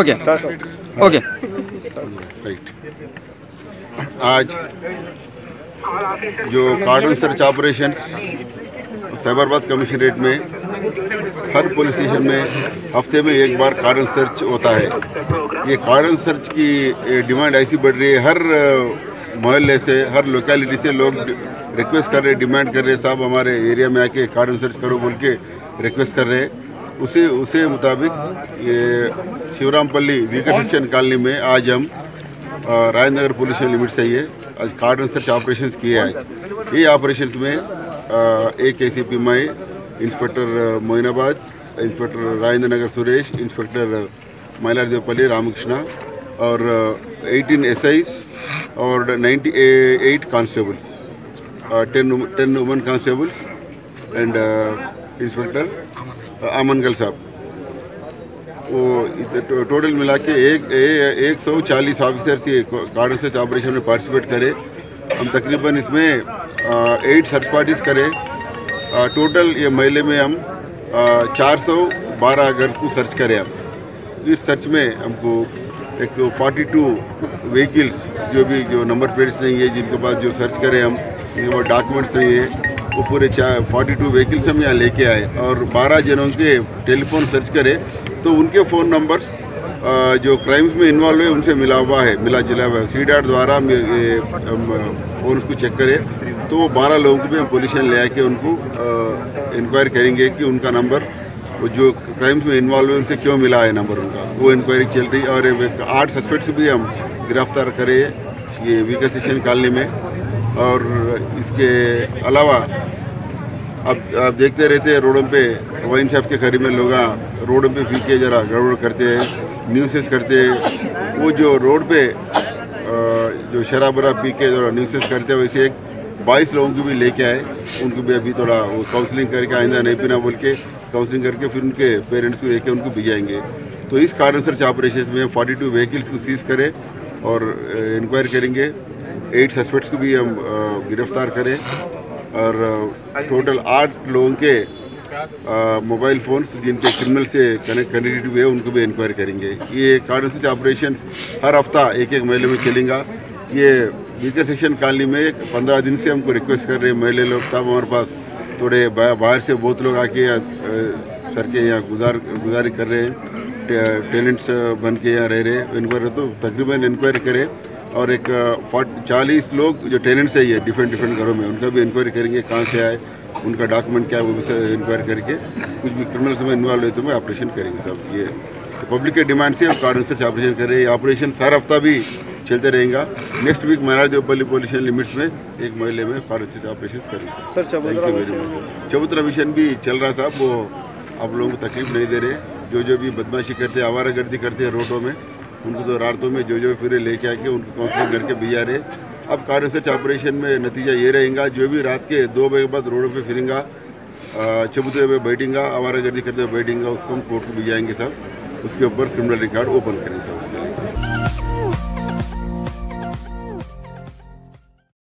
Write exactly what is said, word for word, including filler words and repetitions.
Okay okay right. आज जो कार्डन सर्च ऑपरेशन साइबराबाद कमिश्नरेट में हर पुलिस स्टेशन में हफ्ते में एक बार कार्डन सर्च होता है। ये कार्डन सर्च की डिमांड ऐसी बढ़ रही है, हर मोहल्ले से, हर लोकेलिटी से लोग रिक्वेस्ट कर रहे, डिमांड कर रहे, साहब हमारे एरिया में आके कार्डन सर्च करो बोल के रिक्वेस्ट कर रहे हैं। उसी उसी मुताबिक ये शिवरामपल्ली वीकर सेक्शन कॉलोनी में आज हम राजेंद्रनगर पुलिस लिमिट से ये आज कार्डन सर्च ऑपरेशंस किए हैं। ये ऑपरेशंस में एक ए सी पी मई, inspector Moinabad, inspector Rajendranagar Suresh, inspector Mailardevpally Ramakrishna और अठारह एस आईज और अट्ठानवे constables, ten ten women constables and inspector Amangal साहब, वो टोटल मिला के एक एक सौ चालीस ऑफिसर्स ये कार्डन सर्च ऑपरेशन में पार्टिसिपेट करे। हम तकरीबन इसमें एट सर्च पार्टीज करे। टोटल ये महीने में हम चार सौ बारह घर को सर्च करें। हम इस सर्च में हमको एक बयालीस व्हीकल्स जो भी जो नंबर प्लेट्स नहीं है, जिनके पास जो सर्च करें हम, जिनके पास डॉक्यूमेंट्स नहीं है, वो पूरे चार फोर्टी टू व्हीकल्स हम यहाँ लेके आए और बारह जनों के टेलीफोन सर्च करें तो उनके फ़ोन नंबर्स जो क्राइम्स में इन्वॉल्व है उनसे मिला हुआ है, मिला जुला हुआ है। सी डॉट द्वारा हम फ़ोन को चेक करें तो वो बारह लोगों को भी हम पोजीशन ले आके उनको इंक्वायरी करेंगे कि उनका नंबर वो जो क्राइम्स में इन्वॉल्व है उनसे क्यों मिला है नंबर उनका, वो इंक्वायरी चल रही। और आठ सस्पेक्ट्स भी हम गिरफ्तार करें ये वीकर सेक्शन कॉलोनी में। और इसके अलावा अब आप देखते रहते हैं रोडों पे वाइन शॉप के करीब में लोग रोडों पे पी के ज़रा गड़बड़ करते हैं, न्यूसेस करते हैं। वो जो रोड पे जो शराब वराब पी के जो न्यूसेस करते हैं, वैसे एक बाईस लोगों को भी लेके आए, उनको भी अभी थोड़ा वो काउंसलिंग करके आइंदा नहीं पीना बोल के काउंसलिंग करके फिर उनके पेरेंट्स को लेके उनको भिजाएंगे। तो इस कार्डन सर्च ऑपरेशन में फोर्टी टू व्हीकल्स को सीज करें और इंक्वायरी करेंगे। एट सस्पेक्ट्स को भी हम गिरफ्तार करें और टोटल आठ लोगों के मोबाइल फ़ोन्स जिनके क्रिमिनल से कनेक्ट कनेक्टेड हुए उनको भी इंक्वायरी करेंगे। ये कार्डन सर्च ऑपरेशन हर हफ्ता एक एक महीने में चलेगा। ये वीकर सेक्शन कॉलोनी में पंद्रह दिन से हमको रिक्वेस्ट कर रहे हैं महिला लोग, साहब हमारे पास थोड़े बाहर से बहुत लोग आके सर के यहाँ गुजार गुजारी कर रहे हैं, टेनेंट्स बन के यहाँ रह रहे हैं। इंक्वायरी तो तकरीबन इंक्वायरी करें और एक चालीस लोग जो टेनेंट्स है ये डिफरेंट डिफरेंट घरों में, उनका भी इंक्वायरी करेंगे, कहाँ से आए, उनका डॉक्यूमेंट क्या है, वो भी इंक्वायरी करके कुछ भी क्रिमिनल्स में इन्वॉल्व है तो मैं ऑपरेशन करेंगे सब। ये तो पब्लिक के डिमांड से हम कार्डन सर्च ऑपरेशन कर रहे हैं। ये ऑपरेशन हर हफ्ता भी चलते रहेगा। Next week Mailardevpally police limits में एक महीने में कार्डन सर्च ऑपरेशन करेंगे सर। चबूतरा मिशन भी चल रहा था, वो आप लोगों को तकलीफ नहीं दे रहे। जो जो भी बदमाशी करते हैं, आवारागर्दी करते हैं रोडों में, उनको तो रातों में जो जो फिर लेके आके उनको काउंसलिंग करके भिजा रहे। अब कार्डन सर्च ऑपरेशन में नतीजा ये रहेगा, जो भी रात के दो बजे के बाद रोडों पे फिरेंगा, चबूतरे पे बैठेंगा, आवारागर्दी करते हुए बैठेंगा, उसको हम कोर्ट को भिजाएंगे साहब। उसके ऊपर क्रिमिनल रिकॉर्ड ओपन करेंगे साहब उसके।